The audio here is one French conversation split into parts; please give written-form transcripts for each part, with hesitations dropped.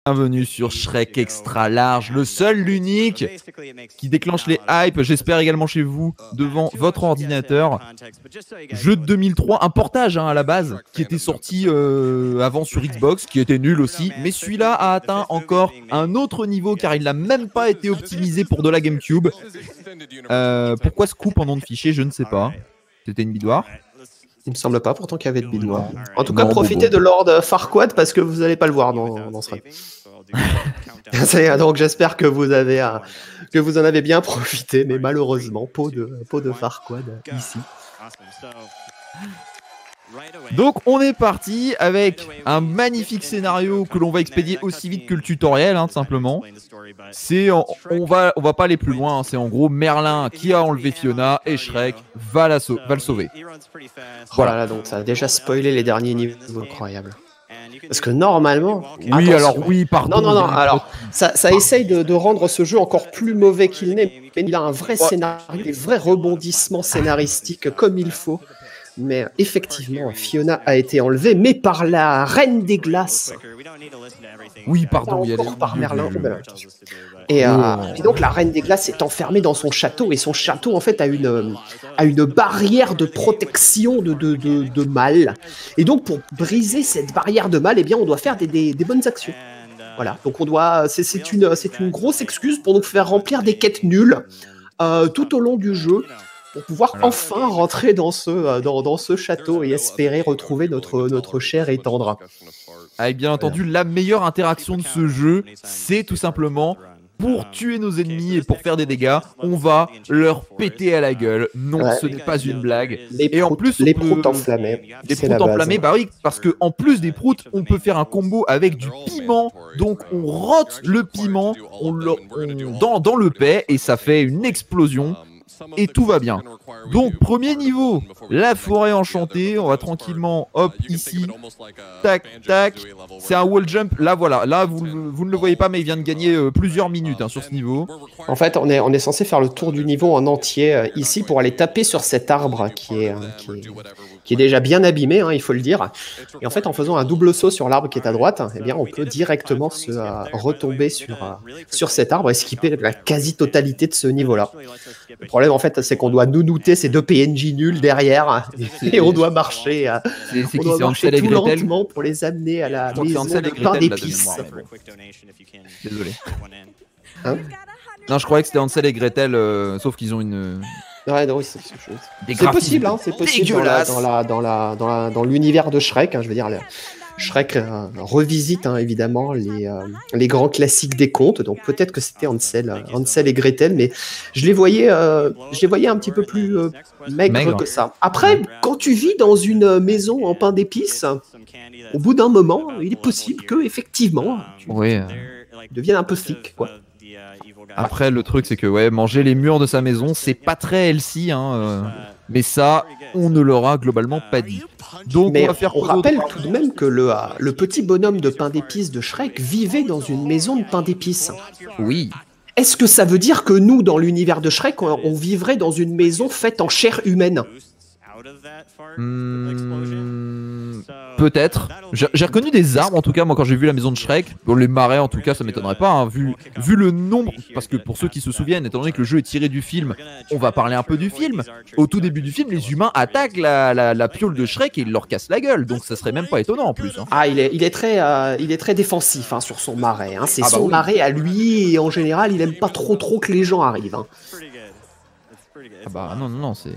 Bienvenue sur Shrek Extra Large, le seul, l'unique qui déclenche les hypes, j'espère également chez vous, devant votre ordinateur. Jeu de 2003, un portage à la base, qui était sorti avant sur Xbox, qui était nul aussi, mais celui-là a atteint encore un autre niveau car il n'a même pas été optimisé pour de la GameCube. Pourquoi ce coup en nom de fichier, je ne sais pas. C'était une bidoire. Il me semble pas, pourtant qu'il y avait de bidoire. En tout cas, profitez de Lord Farquaad parce que vous n'allez pas le voir dans ce rêve. Donc j'espère que vous en avez bien profité, mais malheureusement, pot de Farquaad ici. Donc on est parti avec un magnifique scénario que l'on va expédier aussi vite que le tutoriel, tout simplement. On va pas aller plus loin, c'est en gros Merlin qui a enlevé Fiona et Shrek va le sauver. Voilà, donc ça a déjà spoilé les derniers niveaux, incroyable. Parce que normalement... Oui, pardon. Non, alors ça essaye de rendre ce jeu encore plus mauvais qu'il n'est, mais il a un vrai scénario, des vrais rebondissements scénaristiques comme il faut. Mais effectivement, Fiona a été enlevée, mais par la Reine des Glaces. Oui, pardon, il y a par Merlin. Et donc la Reine des Glaces est enfermée dans son château, et son château en fait a une barrière de protection de mal. Et donc pour briser cette barrière de mal, eh bien on doit faire des bonnes actions. Voilà, donc c'est une grosse excuse pour nous faire remplir des quêtes nulles tout au long du jeu. Pour pouvoir enfin rentrer dans ce château et espérer retrouver notre cher et tendre. Avec bien entendu la meilleure interaction de ce jeu, c'est tout simplement pour tuer nos ennemis et pour faire des dégâts, on va leur péter à la gueule. Non, ce n'est pas une blague. Et en plus, les proutes enflammées. Les proutes enflammées, bah oui, parce que en plus des proutes, on peut faire un combo avec du piment. Donc on rote le piment dans le paix et ça fait une explosion. Et tout va bien. Donc premier niveau, la forêt enchantée. On va tranquillement, hop, ici, tac, tac. C'est un wall jump. Là voilà, là vous ne le voyez pas, mais il vient de gagner plusieurs minutes sur ce niveau. En fait, on est censé faire le tour du niveau en entier ici pour aller taper sur cet arbre qui est déjà bien abîmé, il faut le dire. Et en fait, en faisant un double saut sur l'arbre qui est à droite, eh bien, on peut directement se retomber sur cet arbre et skipper la quasi-totalité de ce niveau-là. Le problème, en fait, c'est qu'on doit nounouter ces deux PNJ nuls derrière et on doit marcher, tout lentement pour les amener à la maison de pain d'épices. Désolé. Non, je croyais que c'était Hansel et Gretel, sauf qu'ils ont une... Ouais, non, c'est possible, c'est possible dans l'univers de Shrek, je veux dire... Shrek revisite évidemment les grands classiques des contes, donc peut-être que c'était Hansel et Gretel, mais je les voyais un petit peu plus maigres que ça. Après, quand tu vis dans une maison en pain d'épices, au bout d'un moment, il est possible que effectivement tu deviennes un peu thick, quoi. Après, le truc, c'est que manger les murs de sa maison, c'est pas très healthy, mais ça, on ne l'aura globalement pas dit. Donc, on rappelle tout de même que le petit bonhomme de pain d'épices de Shrek vivait dans une maison de pain d'épices. Oui. Est-ce que ça veut dire que nous, dans l'univers de Shrek, on vivrait dans une maison faite en chair humaine ? Peut-être. J'ai reconnu des arbres en tout cas, moi quand j'ai vu la maison de Shrek. Bon, les marais en tout cas, ça m'étonnerait pas, vu le nombre. Parce que pour ceux qui se souviennent, étant donné que le jeu est tiré du film, on va parler un peu du film. Au tout début du film, les humains attaquent la piole de Shrek et ils leur cassent la gueule. Donc ça serait même pas étonnant en plus. Il est très défensif sur son marais. C'est son marais à lui et en général, il aime pas trop que les gens arrivent. Ah bah non, c'est...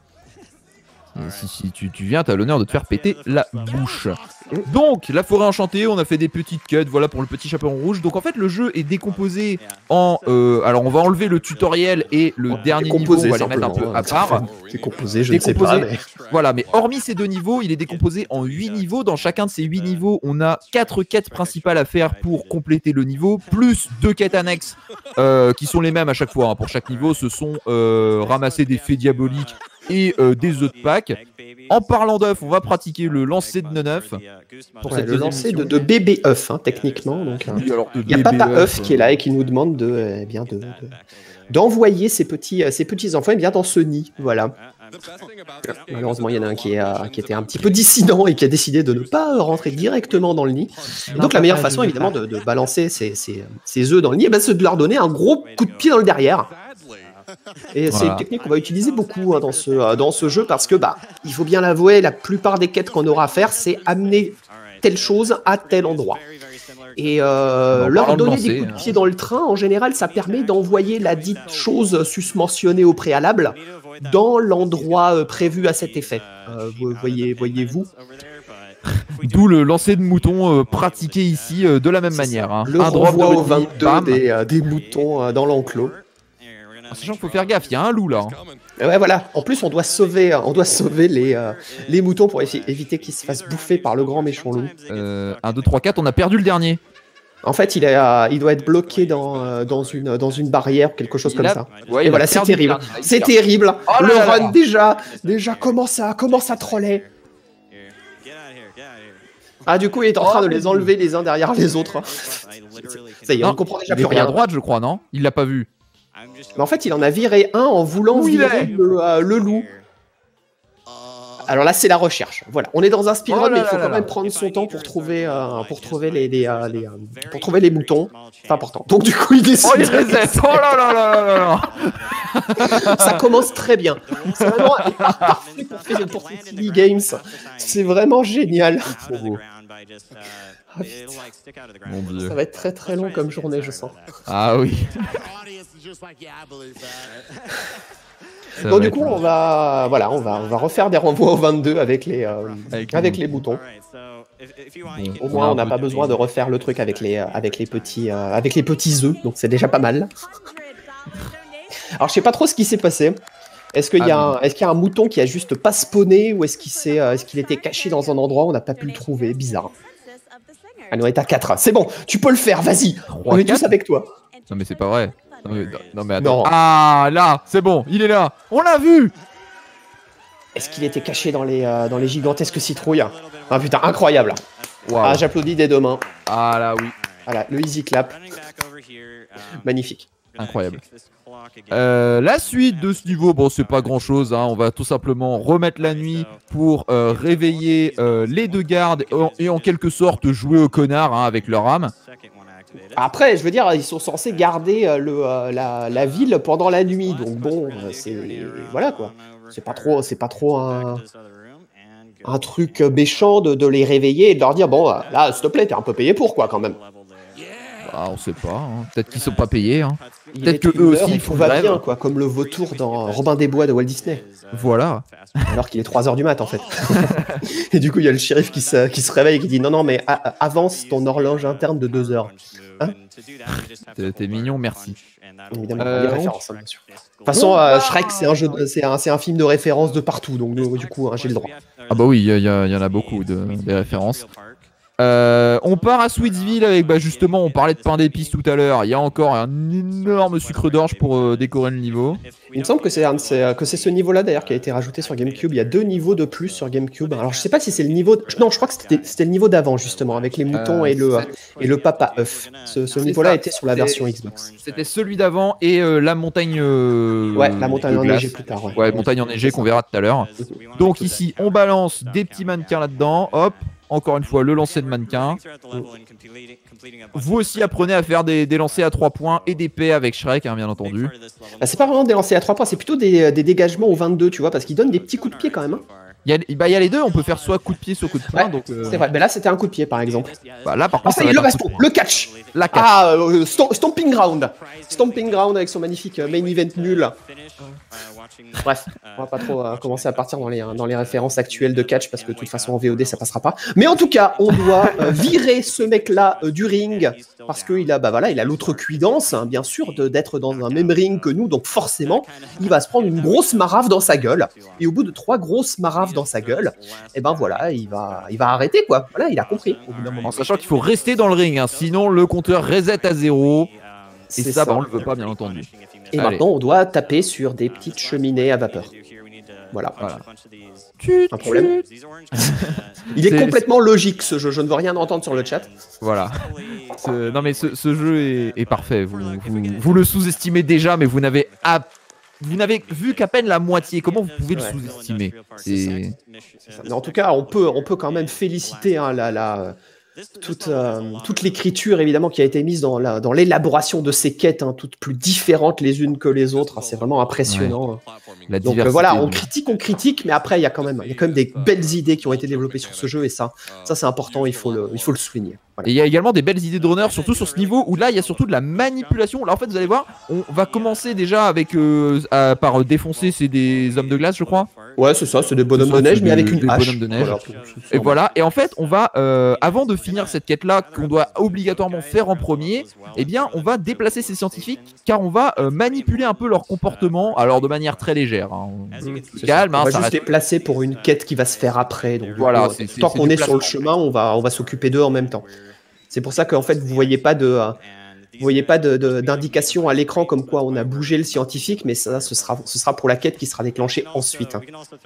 Si tu viens, t'as l'honneur de te faire péter la bouche. Donc, la forêt enchantée, on a fait des petites cuts, voilà pour le petit chaperon rouge. Donc en fait, le jeu est décomposé en... alors on va enlever le tutoriel et le dernier niveau, on va les mettre un peu à part. Décomposé, je ne sais pas. Mais... Voilà, mais hormis ces deux niveaux, il est décomposé en 8 niveaux. Dans chacun de ces 8 niveaux, on a 4 quêtes principales à faire pour compléter le niveau, plus 2 quêtes annexes qui sont les mêmes à chaque fois. Pour chaque niveau, ce sont ramasser des fées diaboliques et des œufs de Pâques. En parlant d'œufs, on va pratiquer le lancer de neuf. Le lancer de bébé œuf, techniquement. Donc, il y a Papa œuf qui est là et qui nous demande d'envoyer ses petits enfants dans ce nid. Voilà. Malheureusement, il y en a un qui était un petit peu dissident et qui a décidé de ne pas rentrer directement dans le nid. Et donc la meilleure façon, évidemment, de balancer ces œufs dans le nid, c'est de leur donner un gros coup de pied dans le derrière. Et c'est une technique qu'on va utiliser beaucoup dans ce jeu parce que, il faut bien l'avouer, la plupart des quêtes qu'on aura à faire, c'est amener telle chose à tel endroit. Et leur donner des coups de pied dans le train, en général, ça permet d'envoyer la dite chose susmentionnée au préalable dans l'endroit prévu à cet effet. Voyez-vous. D'où le lancer de mouton pratiqué ici de la même manière. Hein. Le renvoi au 22 des moutons dans l'enclos. Sachant qu'il faut faire gaffe, il y a un loup là. Ouais, voilà. En plus, on doit sauver les moutons pour éviter qu'ils se fassent bouffer par le grand méchant loup. 1, 2, 3, 4, on a perdu le dernier. En fait, il doit être bloqué dans une barrière ou quelque chose comme ça. Ouais, et voilà, c'est terrible. C'est terrible. Oh le run déjà commence à troller. Ah, du coup, il est en train de les enlever les uns derrière les autres. Ça y est, on comprend déjà plus rien. À droite, je crois, non? Il l'a pas vu. Mais en fait, il en a viré un en voulant virer le loup. Alors là, c'est la recherche. Voilà, on est dans un speedrun, mais il faut quand même prendre son temps pour trouver les moutons. C'est important. Donc du coup, il décide. Oh, il reset. Oh là là là là. Ça commence très bien. C'est vraiment parfait pour City Games. C'est vraiment génial. Mon Dieu. Ça va être très très long comme journée, je sens. Ah oui. Donc du coup, on va refaire des renvois au 22 avec les moutons. Au moins, on n'a pas besoin de refaire le truc avec les petits œufs, donc c'est déjà pas mal. Alors, je sais pas trop ce qui s'est passé. Est-ce qu'il y a un mouton qui a juste pas spawné ou est-ce qu'il était caché dans un endroit où on n'a pas pu le trouver? Bizarre. Allez, on est à 4. C'est bon, tu peux le faire, vas-y. On est tous avec toi. Non mais c'est pas vrai. Non mais attends. Non. Ah là, c'est bon, il est là. On l'a vu. Est-ce qu'il était caché dans les gigantesques citrouilles? Ah putain, incroyable. Wow. Ah, j'applaudis des deux mains. Ah là oui. Voilà, le easy clap. Magnifique. Incroyable. La suite de ce niveau, bon c'est pas grand chose, hein. On va tout simplement remettre la nuit pour réveiller les deux gardes et en quelque sorte jouer au connard avec leur âme. Après, je veux dire, ils sont censés garder la ville pendant la nuit, donc bon, c'est voilà quoi. C'est pas trop un truc méchant de les réveiller et de leur dire bon là, s'il te plaît, t'es un peu payé pour quoi quand même. Ah, on sait pas, hein. Peut-être qu'ils sont pas payés. Hein. Peut-être que eux aussi ils font bien quoi, comme le vautour dans Robin des Bois de Walt Disney. Voilà. Alors qu'il est 3h du mat en fait. Et du coup il y a le shérif qui se réveille et qui dit non mais avance ton horloge interne de 2 heures. Hein? T'es mignon, merci. Évidemment, les références, bien sûr. De toute façon, Shrek, c'est un film de référence de partout, donc du coup, j'ai le droit. Ah bah oui, il y en a beaucoup des références. On part à Sweetsville avec, justement, on parlait de pain d'épices tout à l'heure. Il y a encore un énorme sucre d'orge pour décorer le niveau. Il me semble que c'est ce niveau-là d'ailleurs qui a été rajouté sur GameCube. Il y a 2 niveaux de plus sur GameCube. Alors je sais pas si c'est le niveau. Non, je crois que c'était le niveau d'avant justement avec les moutons et le papa œuf. Ce niveau-là était sur la version Xbox. C'était celui d'avant et la montagne. Ouais, la montagne enneigée plus tard. Ouais, montagne enneigée qu'on verra tout à l'heure. Donc ici, on balance des petits mannequins là-dedans. Hop. Encore une fois, le lancer de mannequin. Vous aussi apprenez à faire des lancers à 3 points et des paix avec Shrek, bien entendu. C'est pas vraiment des lancers à 3 points, c'est plutôt des dégagements au 22, tu vois, parce qu'ils donnent des petits coups de pied quand même. Il y a les deux, on peut faire soit coup de pied, soit coup de poing. Ouais, c'est vrai, mais là c'était un coup de pied par exemple. Là par contre, le baston, le catch. La catch. Ah, Stomping Ground. Stomping Ground avec son magnifique main event nul. Bref, on va pas trop commencer à partir dans les références actuelles de catch parce que de toute façon en VOD ça passera pas. Mais en tout cas, on doit virer ce mec-là du ring parce qu'il a l'outrecuidance, bien sûr, d'être dans un même ring que nous, donc forcément, il va se prendre une grosse marave dans sa gueule. Et au bout de 3 grosses maraves dans sa gueule, et voilà, il va arrêter quoi. Voilà, il a compris au bout d'un moment. En sachant qu'il faut rester dans le ring, sinon le compteur reset à 0. Et ça, on le veut pas, bien entendu. Et maintenant, on doit taper sur des petites cheminées à vapeur. Voilà. Un problème. Il est complètement logique ce jeu. Je ne veux rien entendre sur le chat. Voilà. Non mais ce jeu est parfait. Vous le sous-estimez déjà, mais vous n'avez Ouais. n'avez vu qu'à peine la moitié. Comment vous pouvez le sous-estimer? Mais en tout cas, on peut quand même féliciter hein, toute l'écriture évidemment qui a été mise dans l'élaboration de ces quêtes, hein, toutes plus différentes les unes que les autres. Hein, c'est vraiment impressionnant. La Donc voilà, on critique, mais après il y a quand même des belles idées qui ont été développées sur ce jeu et ça c'est important, il faut le souligner. Voilà. Et il y a également des belles idées de runner, surtout sur ce niveau où là il y a surtout de la manipulation. Là en fait vous allez voir, on va commencer déjà avec par défoncer des hommes de glace, je crois. Ouais, c'est ça, c'est des bonhommes de neige, mais avec une hache. De neige. Voilà, et en fait on va, avant de finir cette quête là qu'on doit obligatoirement faire en premier, eh bien on va déplacer ces scientifiques car on va manipuler un peu leur comportement, alors de manière très légère. Hein. Calme, on va juste déplacer pour une quête qui va se faire après. Donc voilà, tant qu'on est sur le chemin, on va s'occuper d'eux en même temps. C'est pour ça qu'en fait vous voyez pas d'indication à l'écran comme quoi on a bougé le scientifique, mais ça ce sera pour la quête qui sera déclenchée ensuite. Hein.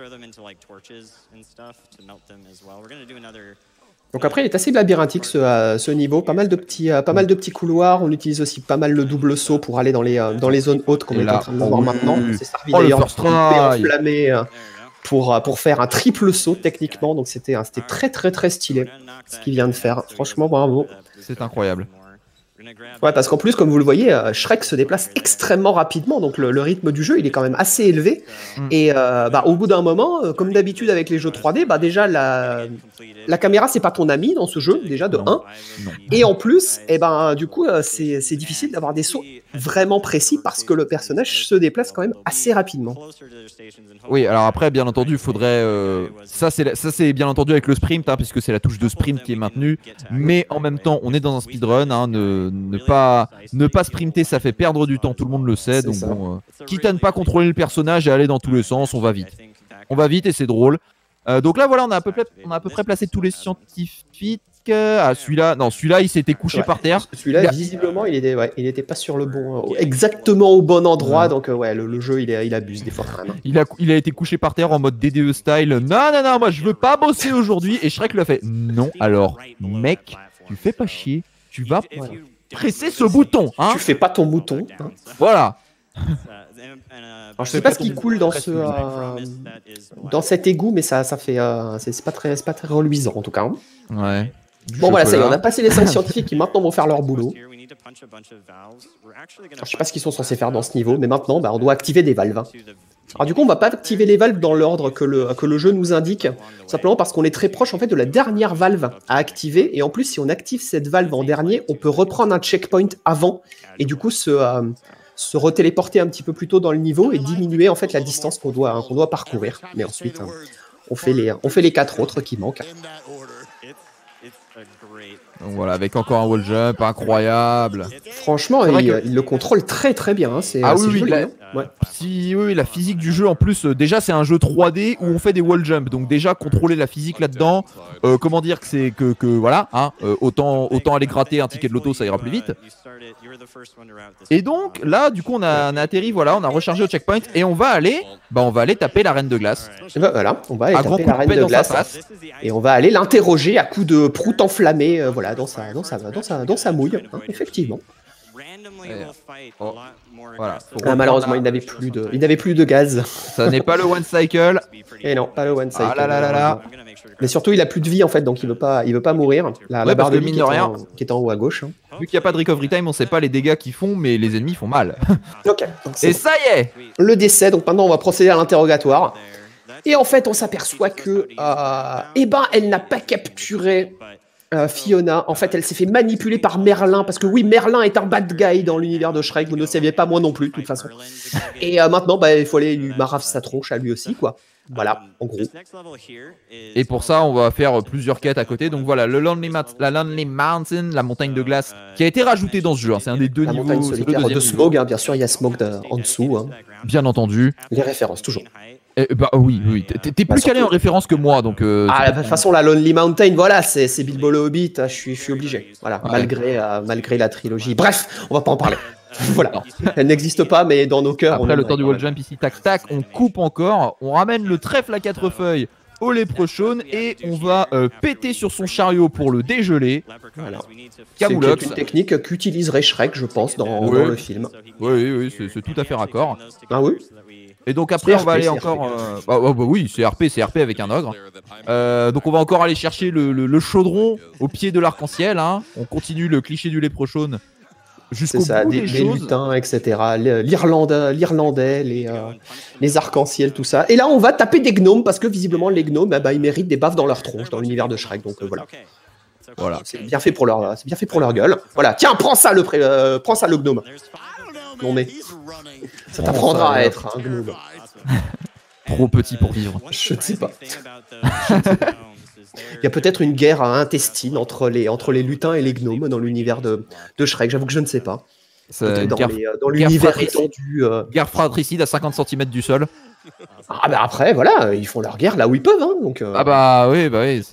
Donc après, il est assez labyrinthique ce niveau, pas mal de petits couloirs. On utilise aussi pas mal le double saut pour aller dans les zones hautes qu'on est en train de voir maintenant. C'est servi d'ailleurs enflammé pour faire un triple saut techniquement. Donc c'était très très très stylé ce qu'il vient de faire. Franchement, bravo. C'est incroyable. Ouais, parce qu'en plus, comme vous le voyez, Shrek se déplace extrêmement rapidement, donc le rythme du jeu, il est quand même assez élevé. Et au bout d'un moment, comme d'habitude avec les jeux 3D, déjà la caméra, c'est pas ton ami dans ce jeu, déjà de 1. Et en plus, du coup, c'est difficile d'avoir des sauts vraiment précis parce que le personnage se déplace quand même assez rapidement. Oui, alors après, bien entendu, il faudrait... ça, c'est bien entendu avec le sprint, hein, puisque c'est la touche de sprint qui est maintenue. Mais en même temps, on est dans un speedrun, hein, ne pas sprinter, ça fait perdre du temps, tout le monde le sait. Donc bon, quitte à ne pas contrôler le personnage et aller dans tous les sens, on va vite. On va vite et c'est drôle. Donc là, voilà, on a à peu près placé tous les scientifiques. Ah, celui-là, il s'était couché par terre. Celui-là, visiblement, il était pas sur le bon, exactement au bon endroit. Donc le jeu, il abuse des fois quand même. Il a été couché par terre en mode DDE style. Non, moi je veux pas bosser aujourd'hui. Et Shrek lui a fait non. Alors, mec, tu fais pas chier. Tu vas presser ce bouton, hein. Tu fais pas ton mouton. Hein. Voilà. Alors, je sais pas ce qui coule dans cet égout, mais ça fait, c'est pas très reluisant en tout cas. Hein. Ouais. Bon voilà, ça y est, on a passé les 5 scientifiques qui maintenant vont faire leur boulot. Alors, je sais pas ce qu'ils sont censés faire dans ce niveau, mais maintenant, on doit activer des valves. Alors du coup, on va pas activer les valves dans l'ordre que le jeu nous indique, simplement parce qu'on est très proche en fait de la dernière valve à activer, et en plus, si on active cette valve en dernier, on peut reprendre un checkpoint avant, et du coup se retéléporter un petit peu plus tôt dans le niveau et diminuer en fait la distance qu'on doit parcourir. Mais ensuite, on fait les 4 autres qui manquent. Donc voilà, avec encore un wall jump incroyable. Franchement, il le contrôle très très bien. Hein. C'est joli. Oui, la physique du jeu en plus, déjà c'est un jeu 3D où on fait des wall jump. Donc déjà contrôler la physique là-dedans, comment dire que voilà, hein, autant aller gratter un ticket de loto, ça ira plus vite. Et donc là, du coup, on a atterri, voilà, on a rechargé au checkpoint et on va aller taper la reine de glace. Voilà, on va aller taper la reine de glace et on va aller l'interroger à coups de prout enflammé, voilà, dans sa mouille, hein, effectivement. Voilà. Malheureusement, il n'avait plus de gaz. Ça n'est pas le one cycle. Et non, pas le one cycle. Ah là. Mais surtout, il a plus de vie en fait, donc il veut pas mourir. La barre de vie qui est en haut à gauche. Hein. Vu qu'il n'y a pas de recovery time, on sait pas les dégâts qu'ils font, mais les ennemis font mal. Ok. Et ça y est. Le décès. Donc maintenant, on va procéder à l'interrogatoire. Et en fait, on s'aperçoit que, elle n'a pas capturé Fiona. En fait, elle s'est fait manipuler par Merlin, parce que oui, Merlin est un bad guy dans l'univers de Shrek. Vous ne le saviez pas, moi non plus, de toute façon. Et maintenant, il faut aller lui marave sa tronche à lui aussi, quoi. Voilà, en gros. Et pour ça, on va faire plusieurs quêtes à côté. Donc voilà, la Lonely Mountain, la montagne de glace, qui a été rajoutée dans ce jeu. Hein. C'est un des deux niveaux. La montagne solitaire de Smaug, hein, bien sûr, il y a Smaug en dessous. Hein. Bien entendu. Les références, toujours. Oui. T'es plus calé en référence que moi, donc. De toute façon, la Lonely Mountain, voilà, c'est Bilbo le Hobbit. Je suis obligé. Voilà, malgré la trilogie. Bref, on va pas en parler. Voilà, elle n'existe pas, mais dans nos cœurs. Après le temps du wall jump ici, tac, on coupe encore, on ramène le trèfle à 4 feuilles au léprechaune et on va péter sur son chariot pour le dégeler. Voilà. C'est une technique qu'utiliserait Shrek, je pense, dans le film. Oui, c'est tout à fait raccord. Ah oui. Et donc après on va aller encore... oui, c'est RP avec un ogre. Donc on va encore aller chercher le chaudron au pied de l'arc-en-ciel. Hein. On continue le cliché du léprechaune jusqu'au bout des les choses. lutins, etc. L'Irlandais, les arcs-en-ciel, tout ça. Et là on va taper des gnomes parce que visiblement les gnomes, ils méritent des baffes dans leur tronche dans l'univers de Shrek. Donc voilà. C'est bien fait pour leur gueule. Voilà, tiens, prends ça le gnome. Non mais ça t'apprendra à être un gnome. Trop petit pour vivre. Je ne sais pas. Il y a peut-être une guerre intestine entre les lutins et les gnomes dans l'univers de Shrek. J'avoue que je ne sais pas. Dans l'univers étendu. Guerre fratricide à 50 cm du sol. Ah bah après, voilà, ils font leur guerre là où ils peuvent. Hein, donc, Ah bah oui,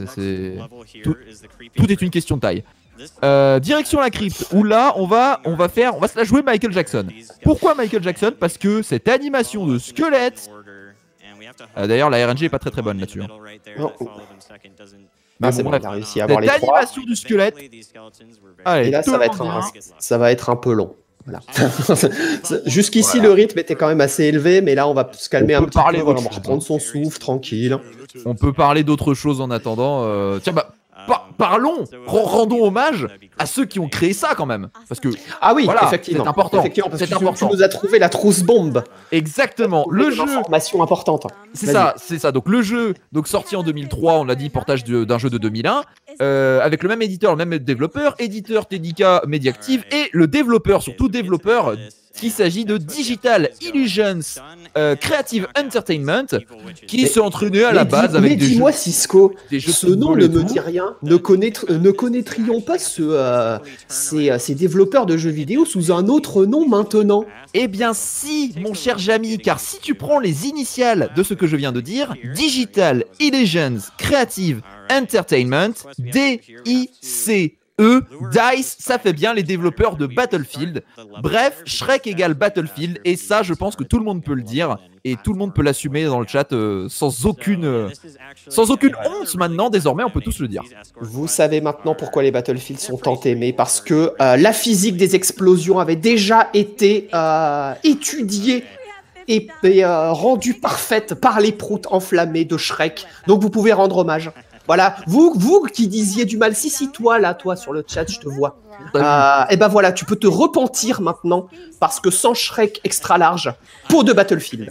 tout est une question de taille. Direction la crypte, où là on va se la jouer Michael Jackson. Pourquoi Michael Jackson? Parce que cette animation de squelette, d'ailleurs la RNG est pas très bonne là-dessus. Hein. Mais c'est bon, on a réussi à avoir les trois. Cette animation du squelette. Allez, et là ça va être un peu long. Voilà. Jusqu'ici le rythme était quand même assez élevé, mais là on va se calmer un petit peu, on va reprendre son souffle tranquille. On peut parler d'autre chose en attendant. Tiens parlons, rendons hommage à ceux qui ont créé ça quand même, parce que effectivement, c'est important. Parce que tu nous as trouvé la trousse bombe. Exactement, le jeu. Information importante. C'est ça. Donc le jeu, sorti en 2003, on l'a dit, portage d'un jeu de 2001, avec le même éditeur, le même développeur, éditeur TDK Mediactive et le développeur, surtout développeur. Qu'il s'agit de Digital Illusions Creative Entertainment qui s'est entraîné à la base avec des jeux. Dis-moi Cisco, ce nom ne me dit rien. Ne connaîtrions pas ces développeurs de jeux vidéo sous un autre nom maintenant? Eh bien si, mon cher Jamy, car si tu prends les initiales de ce que je viens de dire, Digital Illusions Creative Entertainment, DIC. DICE, ça fait bien les développeurs de Battlefield. Bref, Shrek égale Battlefield, et ça, je pense que tout le monde peut le dire, et tout le monde peut l'assumer dans le chat sans aucune honte maintenant, désormais, on peut tous le dire. Vous savez maintenant pourquoi les Battlefield sont tant aimés, parce que la physique des explosions avait déjà été étudiée et rendue parfaite par les proutes enflammées de Shrek, donc vous pouvez rendre hommage. Voilà, vous qui disiez du mal, si toi sur le chat, je te vois. Et ben voilà, tu peux te repentir maintenant parce que sans Shrek extra large, peau de Battlefield.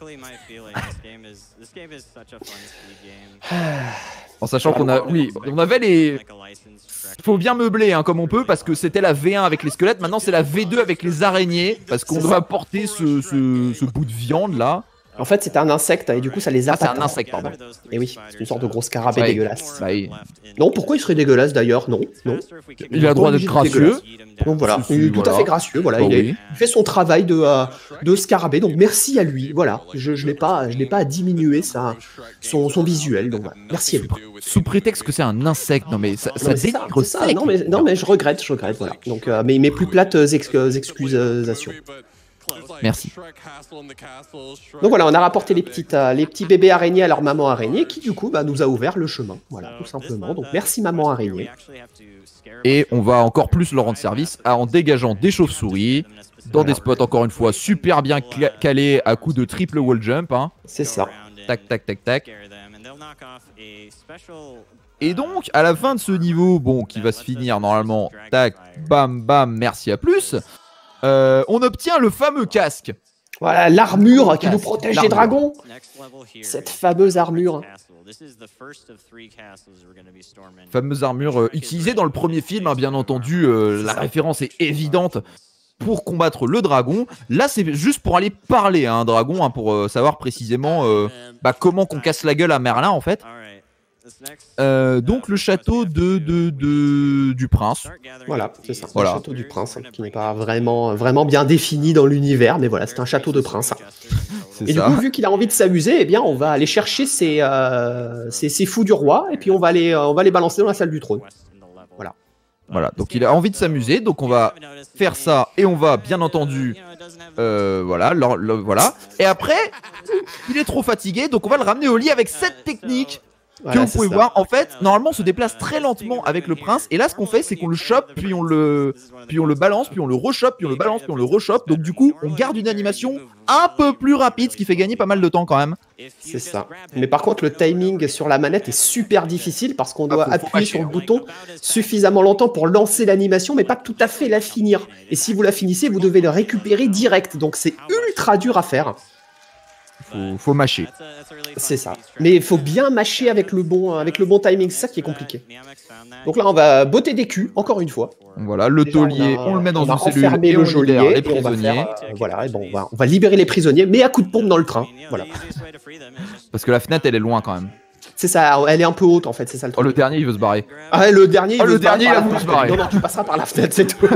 En sachant qu'on avait les. Faut bien meubler comme on peut parce que c'était la V1 avec les squelettes, maintenant c'est la V2 avec les araignées parce qu'on doit porter ce bout de viande là. En fait, c'est un insecte et du coup, ça les appâte. C'est un insecte, pardon. Et oui, c'est une sorte de gros scarabée dégueulasse. Oui. Non, pourquoi il serait dégueulasse d'ailleurs? Non. Il a le droit d'être gracieux. Donc voilà, il est tout à fait gracieux. Voilà, il fait son travail de scarabée. Donc merci à lui. Voilà, je n'ai pas à diminuer son visuel. Donc voilà, merci à lui. Sous prétexte que c'est un insecte, non mais ça dénigre ça. Non mais je regrette. Voilà. Donc mes plus plates excusations. Merci. Donc voilà, on a rapporté les petits bébés araignées à leur maman araignée qui du coup nous a ouvert le chemin. Voilà, tout simplement. Donc merci maman araignée. Et on va encore plus leur rendre service en dégageant des chauves-souris dans des spots encore une fois super bien calés à coups de triple wall jump. Hein. C'est ça. Tac, tac, tac, tac. Et donc, à la fin de ce niveau, qui va se finir normalement, tac, bam, bam, merci à plus. On obtient le fameux casque. Voilà, l'armure qui nous protège des dragons. Cette fameuse armure. Fameuse armure utilisée dans le premier film, bien entendu. La référence est évidente pour combattre le dragon. Là, c'est juste pour aller parler à un dragon, pour savoir précisément comment qu'on casse la gueule à Merlin, en fait. Donc le château du prince. Voilà, c'est ça. Le château du prince, qui n'est pas vraiment bien défini dans l'univers, mais voilà, c'est un château de prince. Et du coup, vu qu'il a envie de s'amuser, eh bien, on va aller chercher ces fous du roi, et puis on va les balancer dans la salle du trône. Voilà, donc il a envie de s'amuser, donc on va faire ça, et on va bien entendu, voilà. Et après, il est trop fatigué, donc on va le ramener au lit avec cette technique. Voilà, vous c'est pouvez ça. voir. En fait, normalement, on se déplace très lentement avec le prince. Et là, ce qu'on fait, c'est qu'on le chope, puis on le balance, puis on le rechope, puis on le balance, puis on le rechope. Donc du coup, on garde une animation un peu plus rapide, ce qui fait gagner pas mal de temps quand même. C'est ça. Mais par contre, le timing sur la manette est super difficile parce qu'on doit faut appuyer mâcher, sur le hein. bouton suffisamment longtemps pour lancer l'animation, mais pas tout à fait la finir. Et si vous la finissez, vous devez le récupérer direct. Donc c'est ultra dur à faire. Faut mâcher. C'est ça. Mais il faut bien mâcher avec le bon timing. C'est ça qui est compliqué. Donc là, on va botter des culs, encore une fois. Voilà, le Déjà, taulier, on le met dans on va une cellule enfermer et le on libère geôlier les et on va prisonniers. faire, voilà, et bon, on va libérer les prisonniers, mais à coup de pompe dans le train. Voilà. Parce que la fenêtre, elle est loin quand même. C'est ça, elle est un peu haute en fait, c'est ça le Oh, truc. le dernier, il veut se barrer. Ah, le dernier, Oh, il le veut se barrer dernier, par il a la voulu se fenêtre. barrer. Non, non, tu passeras par la fenêtre, c'est tout.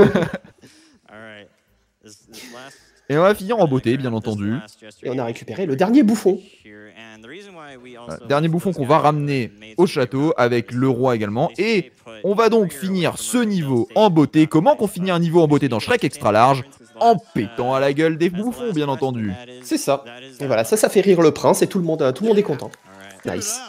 Et on va finir en beauté, bien entendu. Et on a récupéré le dernier bouffon. Voilà, dernier bouffon qu'on va ramener au château avec le roi également. Et on va donc finir ce niveau en beauté. Comment qu'on finit un niveau en beauté dans Shrek Extra Large? En pétant à la gueule des bouffons, bien entendu. C'est ça. Et voilà, ça fait rire le prince et tout le monde est content. Nice.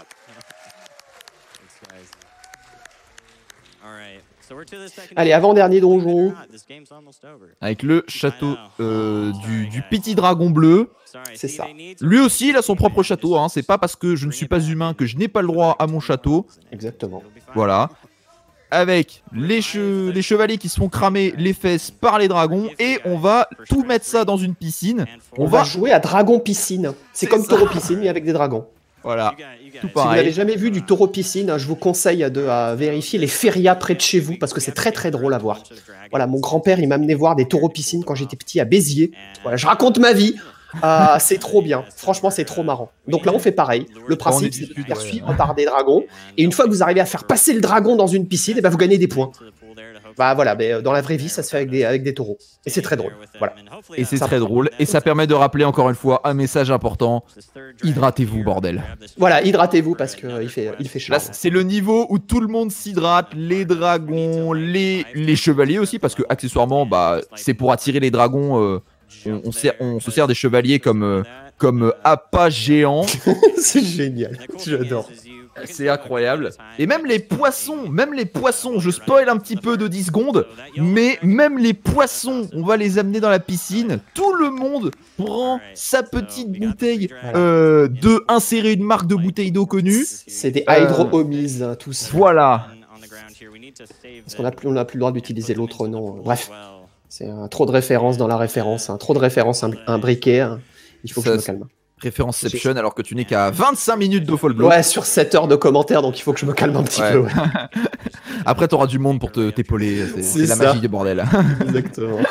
Allez, avant-dernier donjon. Avec le château du petit dragon bleu. C'est ça. Lui aussi, il a son propre château. Hein. C'est pas parce que je ne suis pas humain que je n'ai pas le droit à mon château. Exactement. Voilà. Avec les chevaliers qui se font cramer les fesses par les dragons. Et on va tout mettre ça dans une piscine. On va jouer à Dragon Piscine. C'est comme Taureau Piscine, mais avec des dragons. Voilà. Tout Si vous pareil. n'avez jamais vu du Taureau Piscine, je vous conseille de vérifier les férias près de chez vous parce que c'est très très drôle à voir. Voilà, mon grand-père, il m'a amené voir des taureaux piscines quand j'étais petit à Béziers. Voilà, je raconte ma vie. C'est trop bien. Franchement, c'est trop marrant. Donc là, on fait pareil. Le principe, c'est de se faire suivre par des dragons. Et une fois que vous arrivez à faire passer le dragon dans une piscine, et ben vous gagnez des points. Bah voilà, mais dans la vraie vie, ça se fait avec des taureaux. Et c'est très drôle. Voilà. Et c'est très drôle. Et ça permet de rappeler encore une fois un message important. Hydratez-vous, bordel. Voilà, hydratez-vous parce qu'il fait chaud. Là, c'est le niveau où tout le monde s'hydrate. Les dragons, les chevaliers aussi. Parce que, accessoirement, bah, c'est pour attirer les dragons. On se sert des chevaliers comme appât géant. C'est génial. J'adore. C'est incroyable. Et même les poissons, je spoil un petit peu de 10 secondes, mais même les poissons, on va les amener dans la piscine. Tout le monde prend sa petite bouteille de insérer une marque de bouteille d'eau connue. C'est des hydro-homies, tous. Voilà. Parce qu'on n'a plus le droit d'utiliser l'autre nom. Bref, c'est trop de références dans la référence, trop de références imbriquées. Il faut que je me calme. Référenceception alors que tu n'es qu'à 25 minutes de Fall Blow. Ouais, sur 7 heures de commentaires, donc il faut que je me calme un petit peu. Ouais. Après, t'auras du monde pour t'épauler. C'est la magie du bordel. Exactement.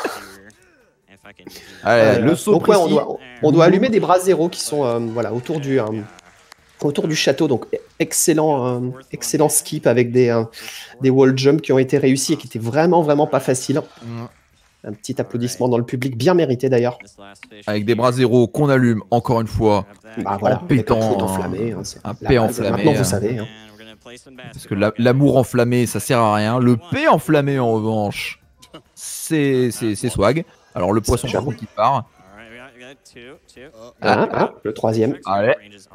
Allez, le saut donc, ouais, précis. on doit allumer des bras zéro qui sont voilà, autour du château. Donc, excellent skip avec des wall jumps qui ont été réussis et qui étaient vraiment, vraiment pas faciles. Un petit applaudissement dans le public, bien mérité d'ailleurs. Avec des bras zéro qu'on allume encore une fois. Bah voilà, en pétant, enflammé. un P enflammé. Maintenant vous savez. Parce que l'amour enflammé, ça sert à rien. Le P enflammé, en revanche, c'est swag. Alors le poisson par contre qui part. Le troisième. Allez.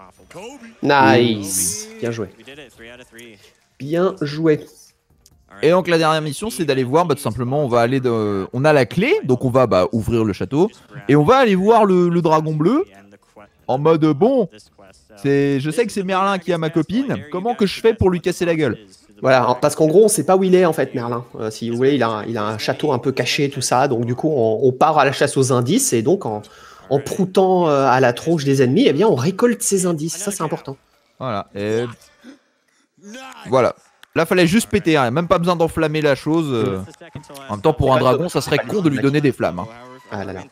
Nice. Bien joué. Bien joué. Et donc la dernière mission, c'est d'aller voir, tout simplement, on a la clé, donc on va ouvrir le château, et on va aller voir le dragon bleu, en mode, bon, je sais que c'est Merlin qui a ma copine, comment que je fais pour lui casser la gueule? Voilà, parce qu'en gros, on sait pas où il est en fait, Merlin. Si vous voulez, il a un château un peu caché, tout ça, donc du coup, on part à la chasse aux indices, et donc en proutant à la tronche des ennemis, eh bien, on récolte ces indices, ça c'est important. Voilà, et... Voilà. Là, fallait juste péter, hein. Même pas besoin d'enflammer la chose. En même temps, pour un dragon, ça serait con de lui donner des flammes. Hein. Ah là là.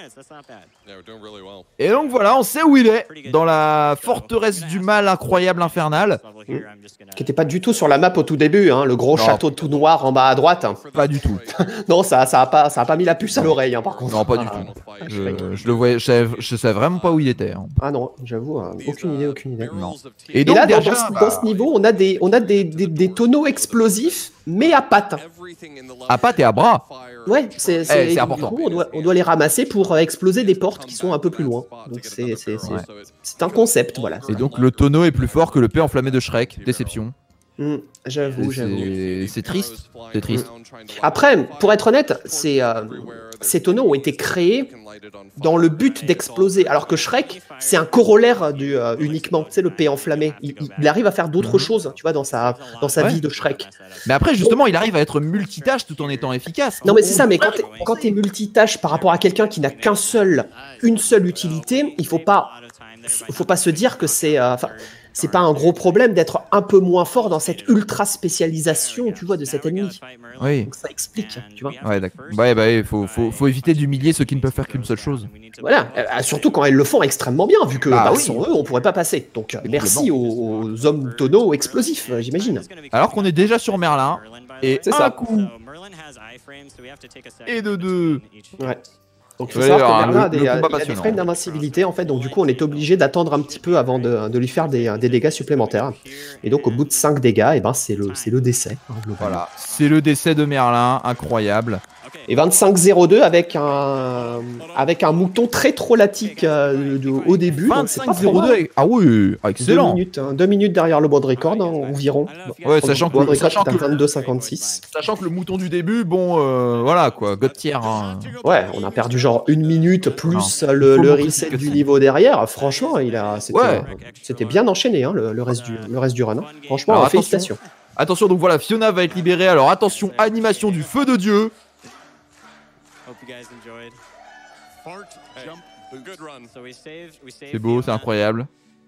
Et donc voilà, on sait où il est, dans la forteresse du mal incroyable infernal. Qui était pas du tout sur la map au tout début, hein, le gros château tout noir en bas à droite. Pas du tout. Non, ça a pas mis la puce à l'oreille, hein, par contre. Non, pas du tout. Je le voyais, je savais vraiment pas où il était. Hein. Ah non, j'avoue, aucune idée. Non. Et donc, là, dans ce niveau, on a des tonneaux explosifs, mais à pattes. À pattes et à bras. Ouais, c'est important. Du coup, on doit les ramasser pour exploser des portes qui sont un peu plus loin. Donc c'est un concept, voilà. Et donc le tonneau est plus fort que le P enflammé de Shrek. Déception. J'avoue. C'est triste. C'est triste. Après, pour être honnête, ces tonneaux ont été créés dans le but d'exploser. Alors que Shrek, c'est un corollaire uniquement. Tu sais, le P enflammé. Il arrive à faire d'autres choses, tu vois, dans sa vie de Shrek. Mais après, justement, il arrive à être multitâche tout en étant efficace. Non, mais c'est ça, mais quand t'es multitâche par rapport à quelqu'un qui n'a une seule utilité, il faut pas se dire que c'est pas un gros problème d'être un peu moins fort dans cette ultra spécialisation, tu vois, de cet ennemi. Oui. Donc ça explique, tu vois. Ouais, d'accord. Ouais, faut éviter d'humilier ceux qui ne peuvent faire qu'une seule chose. Voilà, surtout quand elles le font extrêmement bien, vu que sans eux, on pourrait pas passer. Donc merci aux hommes tonneaux explosifs, j'imagine. Alors qu'on est déjà sur Merlin, et c'est un ça. coup, et de deux. Ouais. Donc, il faut savoir que Merlin a des frames passionnant. d'invincibilité, en fait, donc du coup, on est obligé d'attendre un petit peu avant de lui faire des dégâts supplémentaires. Et donc, au bout de 5 dégâts, et ben, c'est le décès. Voilà, c'est le décès de Merlin, incroyable. Et 25-02 avec un mouton très trollatique au début. 25-02, ah oui, excellent. 2 minutes derrière le board record environ. Ouais, sachant que le 22-56. Sachant que le mouton du début, bon, voilà quoi, God tier. Hein. Ouais, on a perdu genre 1 minute plus le reset du niveau derrière. Franchement, c'était bien enchaîné hein, le reste du run. Hein. Franchement, alors, félicitations. Attention, donc voilà, Fiona va être libérée. Alors attention, animation du feu de Dieu. C'est beau, c'est incroyable.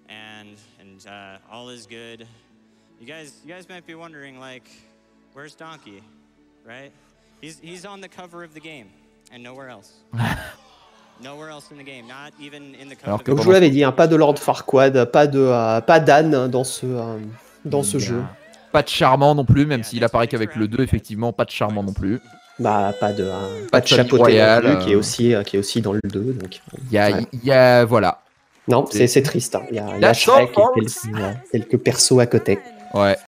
You guys might be wondering, like, where's Donkey, right? He's on the cover of the game and nowhere else. Nowhere else in the game, not even in the cover. Alors, comme je vous l'avais dit, hein, pas de Lord Farquaad, pas d'Anne dans ce jeu. Pas de charmant non plus, même s'il apparaît qu'avec le 2, effectivement, pas de charmant non plus. Bah, pas de chapeauté royal, qui est aussi dans le 2. Donc, il y a voilà. Non, c'est triste. Hein. Il y a Shrek et quelques persos à côté. Ouais,